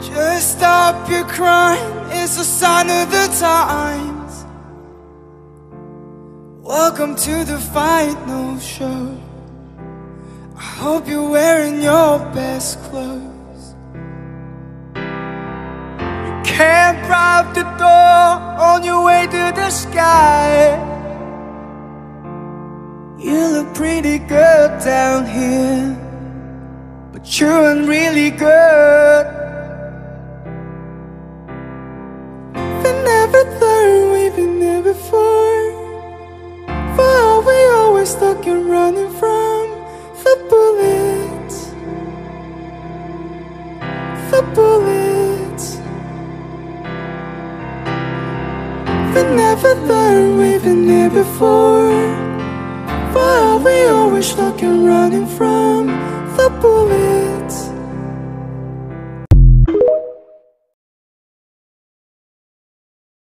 Just stop your crying, it's a sign of the times. Welcome to the final show. I hope you're wearing your best clothes. You can't drive the door on your way to the sky. You look pretty good down here, but you ain't really good. We never thought we've been there before. Why are we always stuck and running from the bullets? The bullets. We never thought we've been there before. Why are we always stuck and running from the bullets?